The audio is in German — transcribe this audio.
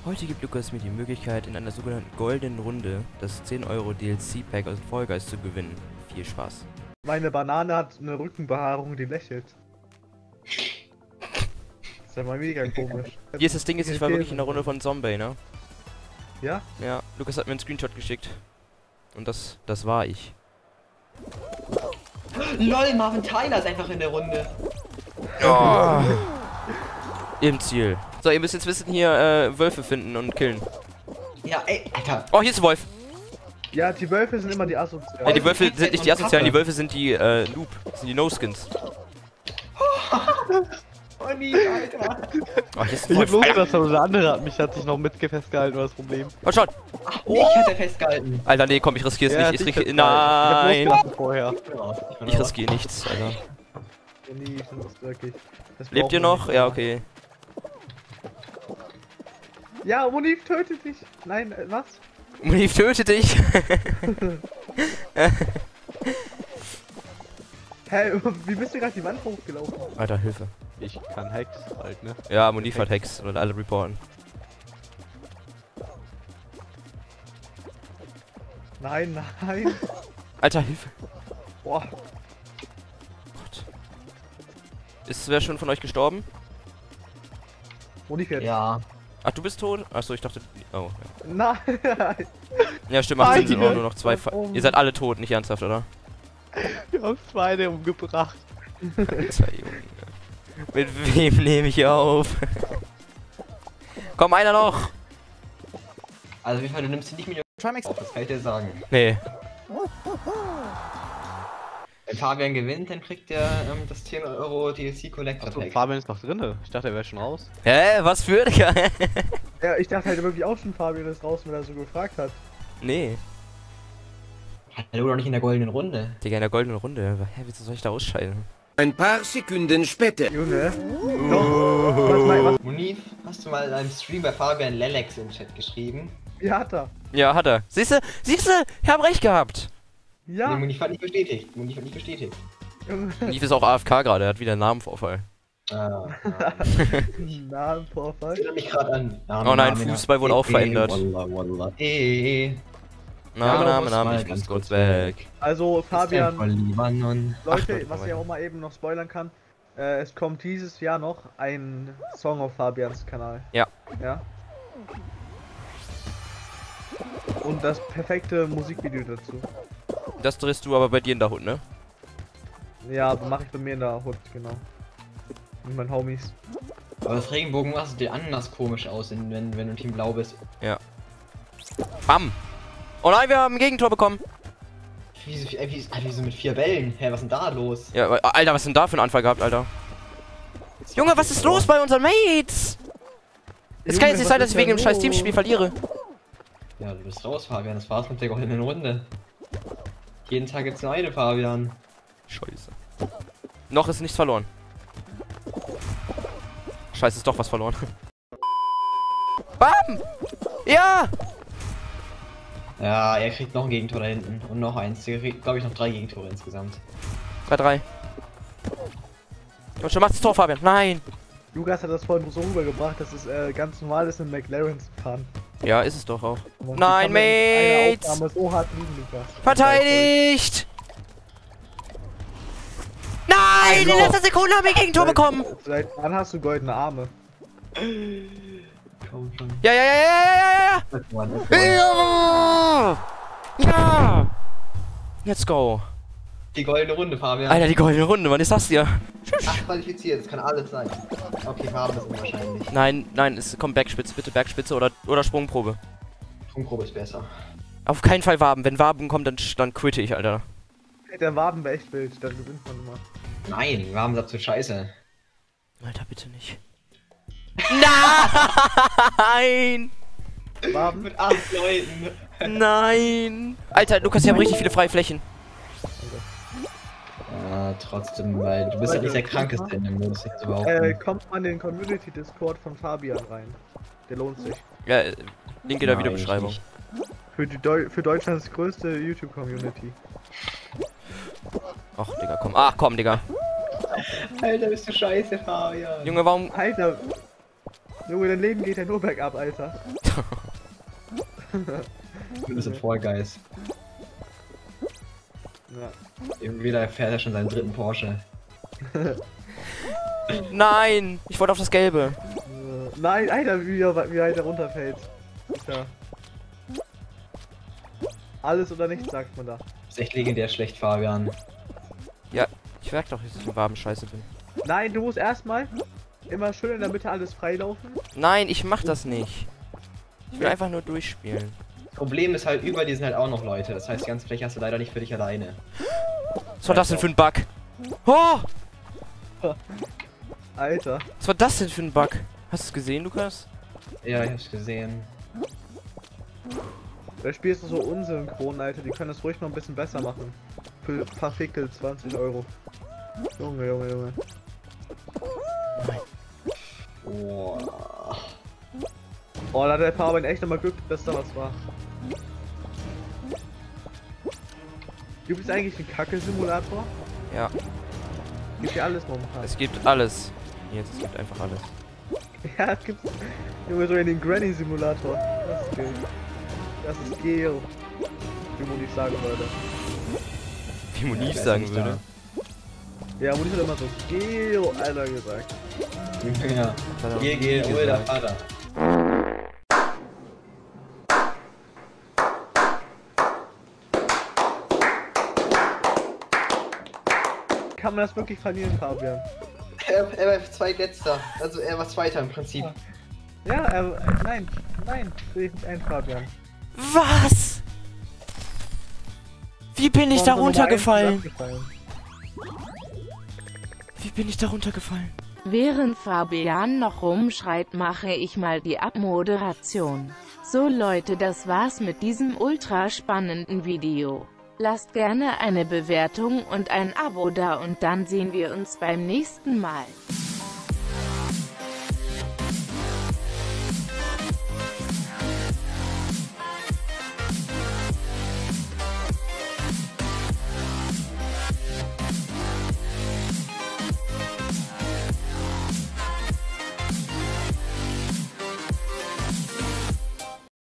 Heute gibt Lukas mir die Möglichkeit, in einer sogenannten goldenen Runde das 10 € DLC-Pack aus Fall Guys zu gewinnen. Viel Spaß. Meine Banane hat eine Rückenbehaarung, die lächelt. Das ist ja mal mega komisch. Hier ist das Ding, ich war wirklich in der Runde von Zombie, ne? Ja? Ja, Lukas hat mir einen Screenshot geschickt. Und das war ich. LOL, Marvin Tyler ist einfach in der Runde. Oh. Im Ziel. So, ihr müsst jetzt wissen, hier Wölfe finden und killen. Ja, ey, Alter. Oh, hier ist ein Wolf. Ja, die Wölfe sind immer die Asozialen. Ja, die Wölfe sind nicht die Asozialen, die Wölfe sind die Noob. Das sind die No-Skins. Oh nee, Alter. Oh, hier ist ein Ich hab Wolf. losgelassen, aber der andere hat mich noch festgehalten, war das Problem. Oh, schon. Ach, mich hat er festgehalten. Alter, nee, komm, ich riskiere es Ja, nicht. dich festgehalten. Nein. Ich hab losgelassen vorher. Ich riskiere nichts, Alter. Ja, nee, ich finde das wirklich. Das Lebt brauchen ihr wir noch? nicht. Ja, okay. Ja, Monif tötet dich. Nein, was? Monif tötet dich. Hä, wie bist du gerade die Wand hochgelaufen? Alter, Hilfe. Ich kann Hacks halt, ne? Ja, Monif hat Hex und alle reporten. Nein, nein. Alter, Hilfe. Boah. Gott. Ist wer schon von euch gestorben? Monif jetzt. Ja. Ach, du bist tot? Achso, ich dachte... Oh, ja. Nein. Ja, stimmt, macht Sinn, sind Beide. auch nur noch zwei... Ihr seid alle tot, nicht ernsthaft, oder? Wir haben Schweine umgebracht. Alter, Junge. Mit wem nehme ich auf? Komm, einer noch! Also auf jeden Fall, du nimmst hier nicht mit Trimax auf, das kann ich dir sagen. Nee. Wenn Fabian gewinnt, dann kriegt er das 10 € DLC Collector Achso, Pack. Fabian ist noch drinne. Ich dachte, er wäre schon raus. Hä? Was für... Ja, ich dachte halt wirklich auch schon, Fabian ist raus, wenn er so gefragt hat. Nee. Hallo, doch nicht in der goldenen Runde. Digga, in der goldenen Runde. Hä, wieso soll ich da ausscheiden? Ein paar Sekunden später. Junge. Doch. Was? Monif, hast du mal in einem Stream bei Fabian Lelex im Chat geschrieben? Wie hat er? Ja, hat er. Siehste? Siehste? Ich hab recht gehabt. Ja. Nee, Monif hat nicht bestätigt. Monif hat nicht bestätigt. Junge. Lief ist auch AFK gerade, er hat wieder einen Namenvorfall. Ah. Namenvorfall. Ich erinnere mich gerade an. Oh nein, Fußball wurde auch verändert. Name, Name, ich muss kurz weg. Also Fabian, Libanon. Leute, Ach, was ich auch mal eben noch spoilern kann, es kommt dieses Jahr noch ein Song auf Fabians Kanal. Ja. Ja. Und das perfekte Musikvideo dazu. Das drehst du aber bei dir in der Hut, ne? Ja, mache ich bei mir in der Hut, genau. Mit meinen Homies. Aber das Regenbogen sieht anders komisch aus, wenn du Team Blau bist. Ja. Bam! Oh nein, wir haben ein Gegentor bekommen. Wieso mit 4 Bällen? Hä, was ist denn da los? Ja, Alter, was ist denn da für ein Anfall gehabt, Alter? Junge, was ist los bei unseren Mates? Es kann jetzt nicht sein, dass ich wegen dem scheiß Teamspiel verliere. Ja, du bist raus, Fabian. Das war's mit der goldenen Runde. Jeden Tag gibt's nur eine, Fabian. Scheiße. Noch ist nichts verloren. Scheiße, ist doch was verloren. Bam! Ja! Ja, er kriegt noch ein Gegentor da hinten. Und noch eins. Er kriegt, glaube ich, noch 3 Gegentore insgesamt. 3-3. Und schon macht das Tor, Fabian. Nein! Lukas hat das vorhin so rübergebracht, dass es ganz normal ist, in McLaren zu fahren. Ja, ist es doch auch. Und Nein, die kann man in einer Mates! Aufnahme so hart liegen, Lukas. Verteidigt! Nein! In letzter Sekunde haben wir ein Gegentor bekommen! Seit wann hast du goldene Arme? Komm schon. Ja, ja, ja, ja, ja, ja, ja! Ja! Ja! Let's go. Die goldene Runde, Fabian. Alter, die goldene Runde, wann ist das hier? Ach, qualifiziert. Das kann alles sein. Okay, Farben ist unwahrscheinlich. Nein, nein, es kommt Bergspitze, bitte Bergspitze oder Sprungprobe. Sprungprobe ist besser. Auf keinen Fall Waben. Wenn Waben kommt, dann quitte ich, Alter. Hey, der Waben wäre echt wild, dann gewinnt man immer. Nein, Farben sagt zu scheiße. Alter, bitte nicht. Nein! Waben? Mit 8 Leuten. Nein! Alter, Lukas, ich habe richtig viele freie Flächen. Ja, trotzdem, weil du bist ja nicht der krankeste in dem Modus jetzt überhaupt. Kommt man in den Community Discord von Fabian rein. Der lohnt sich. Ja, Link in der Videobeschreibung. Für Deutschlands größte YouTube-Community. Ach, Digga, komm. Ach, komm, Digga. Alter, bist du scheiße, Fabian. Junge, warum... Alter, Junge, dein Leben geht ja nur bergab, Alter. Wir sind Fall Guys. Ja. Irgendwie da fährt er schon seinen dritten Porsche. Nein! Ich wollte auf das Gelbe. Nein, Alter, wie weit er runterfällt. Alter. Alles oder nichts, sagt man da. Ist echt legendär schlecht, Fabian. Ja, ich merke doch, dass ich in Waben scheiße bin. Nein, du musst erstmal immer schön in der Mitte alles freilaufen. Nein, ich mach das nicht. Ich will einfach nur durchspielen. Problem ist halt, über die sind halt auch noch Leute. Das heißt, die ganze Fläche hast du leider nicht für dich alleine. Was war das denn für ein Bug? Oh! Alter. Was war das denn für ein Bug? Hast du es gesehen, Lukas? Ja, ich hab's gesehen. Da spielst du so unsynchron, Alter. Die können das ruhig noch ein bisschen besser machen. Für ein paar Fickel 20 €. Junge, Junge, Junge. Oh. Oh, da hat der Paar echt nochmal Glück, dass da was war. Gibt es eigentlich einen Kacke-Simulator? Ja, Gibt ja alles momentan. es gibt alles. Jetzt, es gibt einfach alles. Ja, es gibt. Junge, so in den Granny-Simulator. Das ist geil. Das ist geil. Wie Moni sagen würde. Wie Moniz wer ist sagen nicht würde. Ja, Moni hat immer so geil, Alter, gesagt. Ja. GG, alter Vater. Kann man das wirklich verlieren, Fabian? Er war zweitletzter. Also er war Zweiter im Prinzip. Ja, nein, sehe ich nicht ein, Fabian. Was? Wie bin ich da Warum sind wir runtergefallen? abgefallen? Wie bin ich da runtergefallen? Während Fabian noch rumschreit, mache ich mal die Abmoderation. So Leute, das war's mit diesem ultra spannenden Video. Lasst gerne eine Bewertung und ein Abo da und dann sehen wir uns beim nächsten Mal.